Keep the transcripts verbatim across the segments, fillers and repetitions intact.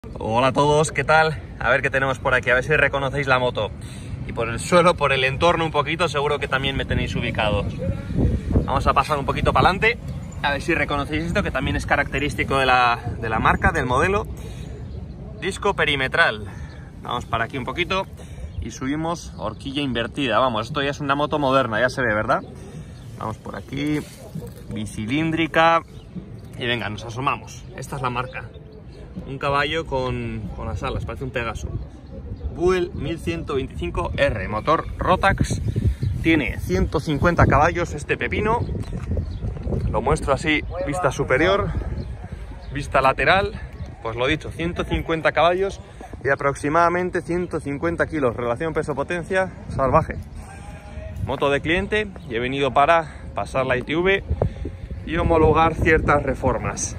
Hola a todos, ¿qué tal? A ver qué tenemos por aquí, a ver si reconocéis la moto. Y por el suelo, por el entorno un poquito, seguro que también me tenéis ubicados. Vamos a pasar un poquito para adelante, a ver si reconocéis esto, que también es característico de la, de la marca, del modelo. Disco perimetral. Vamos para aquí un poquito y subimos horquilla invertida. Vamos, esto ya es una moto moderna, ya se ve, ¿verdad? Vamos por aquí, bicilíndrica. Y venga, nos asomamos. Esta es la marca. Un caballo con, con las alas, parece un Pegaso. Buell mil ciento veinticinco R, motor Rotax. Tiene ciento cincuenta caballos este pepino. Lo muestro así, vista superior, vista lateral. Pues lo dicho, ciento cincuenta caballos y aproximadamente ciento cincuenta kilos. Relación peso-potencia salvaje. Moto de cliente y he venido para pasar la I T V y homologar ciertas reformas.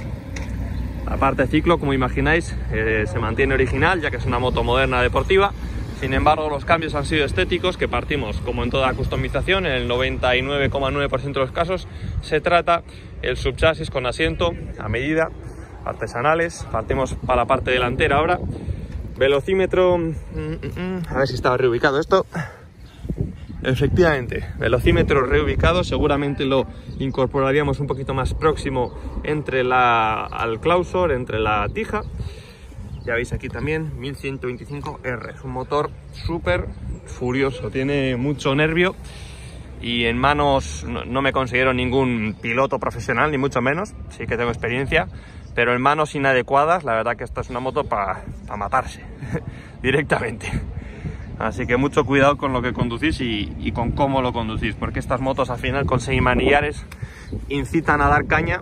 La parte ciclo, como imagináis, eh, se mantiene original, ya que es una moto moderna deportiva. Sin embargo, los cambios han sido estéticos, que partimos, como en toda customización, en el noventa y nueve coma nueve por ciento de los casos, se trata el subchasis con asiento a medida, artesanales. Partimos para la parte delantera ahora. Velocímetro, mm, mm, a ver si estaba reubicado esto. Efectivamente, velocímetro reubicado, seguramente lo incorporaríamos un poquito más próximo entre la, al clausor, entre la tija. Ya veis aquí también, mil ciento veinticinco R, es un motor súper furioso, tiene mucho nervio y en manos no, no me considero ningún piloto profesional, ni mucho menos, sí que tengo experiencia, pero en manos inadecuadas, la verdad que esta es una moto para pa matarse directamente. Así que mucho cuidado con lo que conducís y, y con cómo lo conducís, porque estas motos al final con semimanillares incitan a dar caña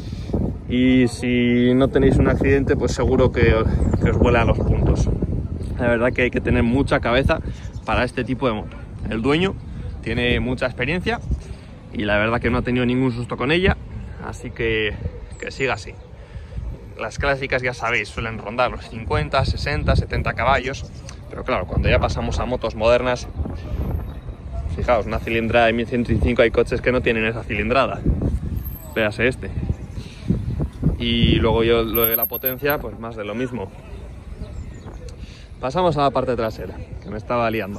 y si no tenéis un accidente pues seguro que, que os vuelan los puntos. La verdad que hay que tener mucha cabeza para este tipo de moto. El dueño tiene mucha experiencia y la verdad que no ha tenido ningún susto con ella, así que que siga así. Las clásicas, ya sabéis, suelen rondar los cincuenta, sesenta, setenta caballos. Pero claro, cuando ya pasamos a motos modernas, fijaos, una cilindrada de mil ciento veinticinco, hay coches que no tienen esa cilindrada. Véase este. Y luego yo lo de la potencia, pues más de lo mismo. Pasamos a la parte trasera, que me estaba liando.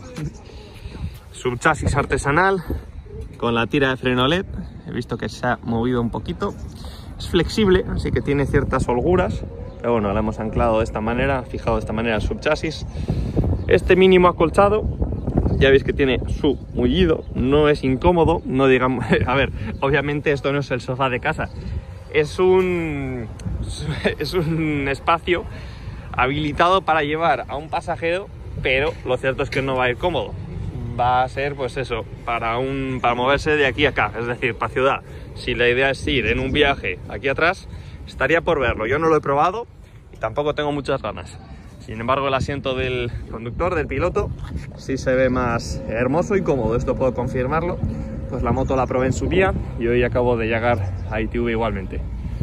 Subchasis artesanal, con la tira de freno L E D. He visto que se ha movido un poquito. Es flexible, así que tiene ciertas holguras. Pero bueno, la hemos anclado de esta manera, fijado de esta manera el subchasis. Este mínimo acolchado, ya veis que tiene su mullido, no es incómodo, no digamos, a ver, obviamente esto no es el sofá de casa, es un, es un espacio habilitado para llevar a un pasajero, pero lo cierto es que no va a ir cómodo, va a ser pues eso, para, un, para moverse de aquí a acá, es decir, para ciudad. Si la idea es ir en un viaje aquí atrás, estaría por verlo, yo no lo he probado y tampoco tengo muchas ganas. Sin embargo, el asiento del conductor, del piloto, sí se ve más hermoso y cómodo, esto puedo confirmarlo. Pues la moto la probé en su día y hoy acabo de llegar a I T V igualmente.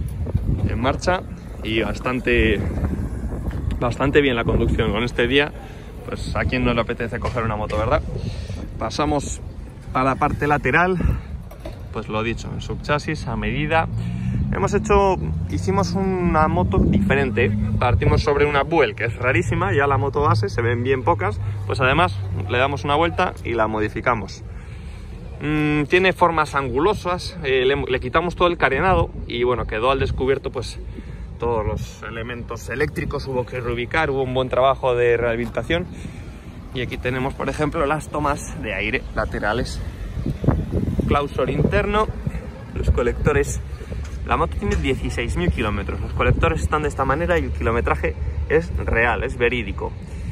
En marcha y bastante, bastante bien la conducción. Con este día, pues a quien no le apetece coger una moto, ¿verdad? Pasamos a la parte lateral, pues lo dicho, el subchasis a medida. Hemos hecho, hicimos una moto diferente, partimos sobre una Buell que es rarísima, ya la moto base, se ven bien pocas, pues además le damos una vuelta y la modificamos. Mm, tiene formas angulosas, eh, le, le quitamos todo el carenado y bueno, quedó al descubierto pues todos los elementos eléctricos, hubo que reubicar, hubo un buen trabajo de rehabilitación y aquí tenemos por ejemplo las tomas de aire laterales, clausor interno, los colectores. La moto tiene dieciséis mil kilómetros, los colectores están de esta manera y el kilometraje es real, es verídico.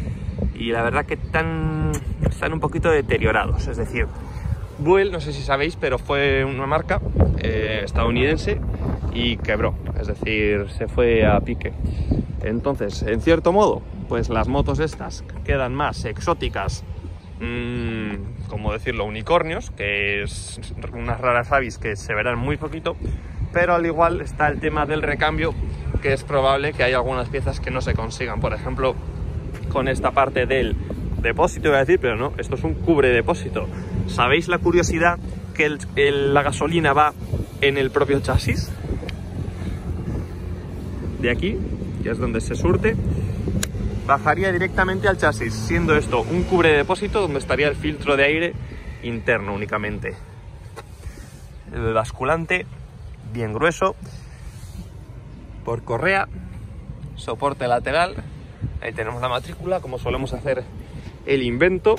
Y la verdad que están, están un poquito deteriorados, es decir, Buell, no sé si sabéis, pero fue una marca eh, estadounidense y quebró, es decir, se fue a pique. Entonces, en cierto modo, pues las motos estas quedan más exóticas, mmm, como decirlo, unicornios, que es unas raras avis que se verán muy poquito. Pero al igual está el tema del recambio, que es probable que haya algunas piezas que no se consigan. Por ejemplo, con esta parte del depósito, voy a decir, pero no, esto es un cubre depósito. ¿Sabéis la curiosidad que el, el, la gasolina va en el propio chasis? De aquí que es donde se surte, bajaría directamente al chasis, siendo esto un cubre depósito donde estaría el filtro de aire interno únicamente. El basculante bien grueso, por correa, soporte lateral, ahí tenemos la matrícula, como solemos hacer el invento,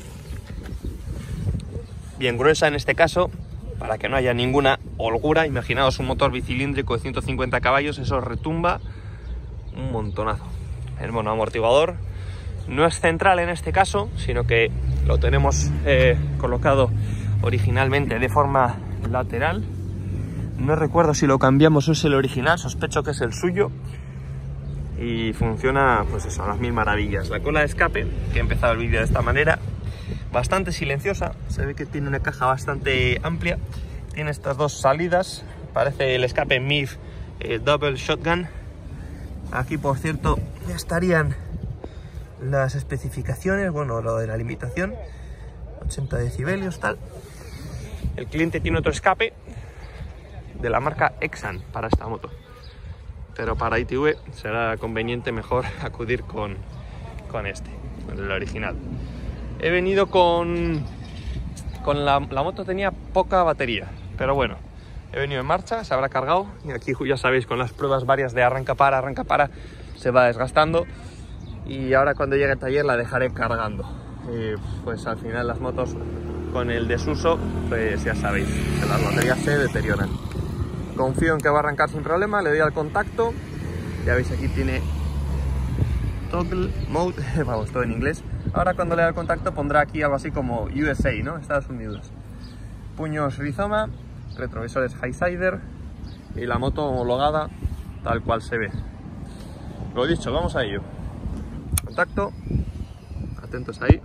bien gruesa en este caso, para que no haya ninguna holgura. Imaginaos un motor bicilíndrico de ciento cincuenta caballos, eso retumba un montonazo. El monoamortiguador no es central en este caso, sino que lo tenemos eh, colocado originalmente de forma lateral. No recuerdo si lo cambiamos o es el original, sospecho que es el suyo. Y funciona, pues eso, a las mil maravillas. La cola de escape, que he empezado el vídeo de esta manera, bastante silenciosa, se ve que tiene una caja bastante amplia, tiene estas dos salidas, parece el escape M I F eh, Double Shotgun. Aquí, por cierto, ya estarían las especificaciones, bueno, lo de la limitación, ochenta decibelios, tal. El cliente tiene otro escape de la marca Exan para esta moto, pero para I T V será conveniente mejor acudir con, con este, con el original. He venido con, con la, la moto tenía poca batería, pero bueno, he venido en marcha, se habrá cargado, y aquí ya sabéis, con las pruebas varias de arranca para, arranca para, se va desgastando, y ahora cuando llegue al taller la dejaré cargando. Y pues al final las motos con el desuso, pues ya sabéis, que las baterías se deterioran. Confío en que va a arrancar sin problema, le doy al contacto, ya veis aquí tiene toggle mode, vamos, todo en inglés. Ahora cuando le da el contacto pondrá aquí algo así como U S A, ¿no? Estados Unidos. Puños rizoma, retrovisores Highsider y la moto homologada tal cual se ve. Lo dicho, vamos a ello. Contacto, atentos ahí.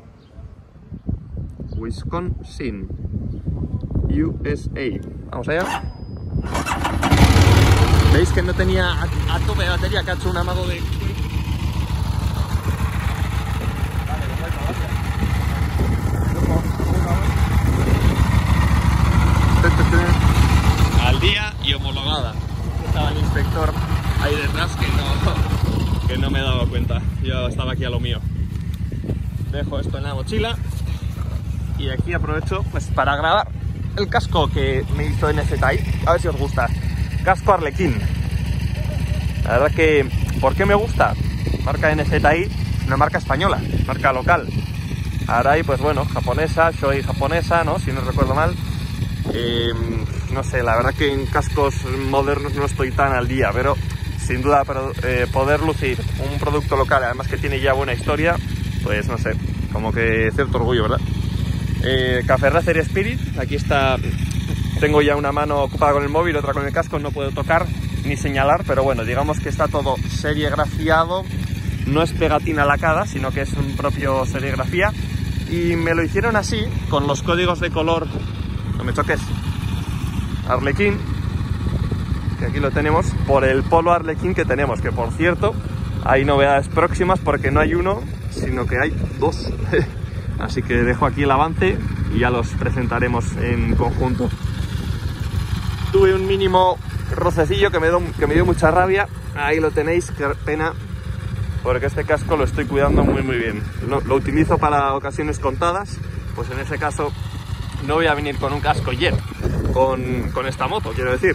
Wisconsin, U S A. Vamos allá. Veis que no tenía a, a tope de batería, que ha hecho un amago de... Al día y homologada. Estaba el inspector ahí detrás que no, que no me he dado cuenta. Yo estaba aquí a lo mío. Dejo esto en la mochila y aquí aprovecho pues para grabar el casco que me hizo N Z I. A ver si os gusta. Casco Arlequín. La verdad que, ¿por qué me gusta? Marca N Z I, una marca española, marca local. Arai, pues bueno, japonesa, Shoei japonesa, ¿no? Si no recuerdo mal. Eh, no sé, la verdad que en cascos modernos no estoy tan al día, pero sin duda pero, eh, poder lucir un producto local, además que tiene ya buena historia, pues no sé, como que cierto orgullo, ¿verdad? Eh, Café Racer Spirit, aquí está, tengo ya una mano ocupada con el móvil, otra con el casco, no puedo tocar ni señalar, pero bueno, digamos que está todo serigrafiado, no es pegatina lacada, sino que es un propio serigrafía, y me lo hicieron así, con los códigos de color, no me choques, Arlequín, que aquí lo tenemos, por el polo Arlequín que tenemos, que por cierto, hay novedades próximas porque no hay uno, sino que hay dos. Así que dejo aquí el avance y ya los presentaremos en conjunto. Tuve un mínimo rocecillo que me, do, que me dio mucha rabia, ahí lo tenéis, qué pena, porque este casco lo estoy cuidando muy muy bien. Lo, lo utilizo para ocasiones contadas, pues en ese caso no voy a venir con un casco Jet, con, con esta moto, quiero decir.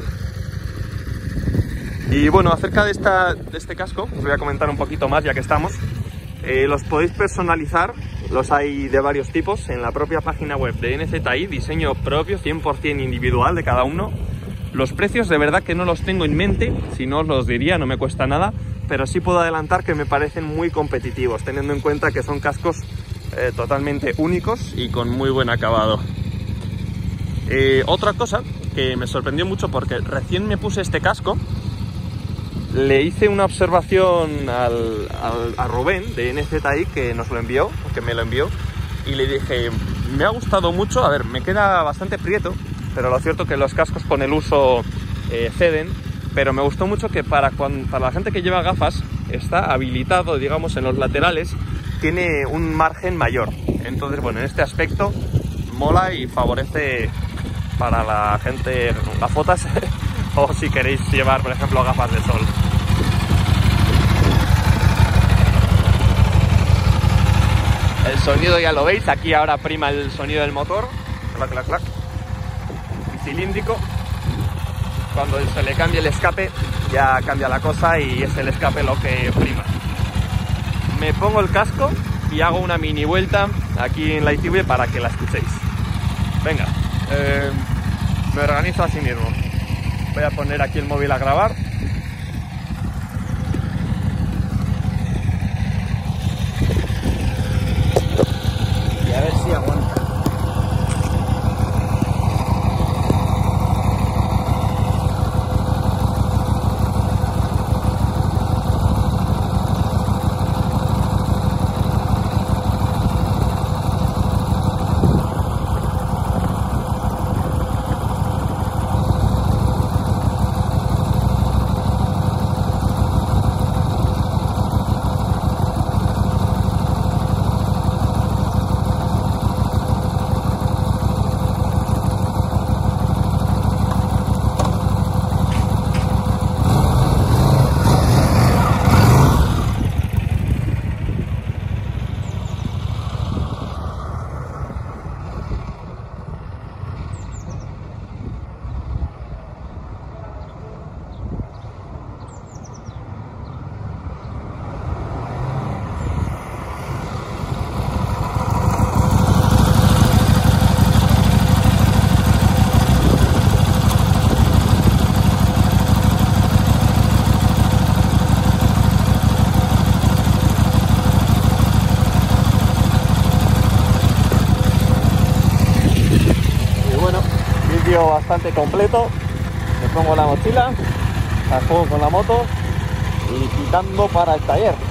Y bueno, acerca de, esta, de este casco, os voy a comentar un poquito más ya que estamos. Eh, los podéis personalizar, los hay de varios tipos en la propia página web de N Z I, diseño propio, cien por cien individual de cada uno. Los precios de verdad que no los tengo en mente, si no os los diría, no me cuesta nada, pero sí puedo adelantar que me parecen muy competitivos, teniendo en cuenta que son cascos eh, totalmente únicos y con muy buen acabado. Eh, otra cosa que me sorprendió mucho, porque recién me puse este casco, le hice una observación al, al, a Rubén de N Z I, que nos lo envió, que me lo envió, y le dije, me ha gustado mucho, a ver, me queda bastante prieto, pero lo cierto que los cascos con el uso eh, ceden, pero me gustó mucho que para, cuando, para la gente que lleva gafas está habilitado, digamos, en los laterales, tiene un margen mayor. Entonces, bueno, en este aspecto mola y favorece para la gente gafotas o si queréis llevar, por ejemplo, gafas de sol. sonido ya lo veis, aquí ahora prima el sonido del motor, clac, clac, clac, cilíndrico. Cuando se le cambie el escape ya cambia la cosa y es el escape lo que prima. Me pongo el casco y hago una mini vuelta aquí en la I T V para que la escuchéis. Venga, eh, me organizo así mismo. Voy a poner aquí el móvil a grabar. Y a ver si aguanta. Bastante completo. Me pongo la mochila, la juego con la moto y quitando para el taller.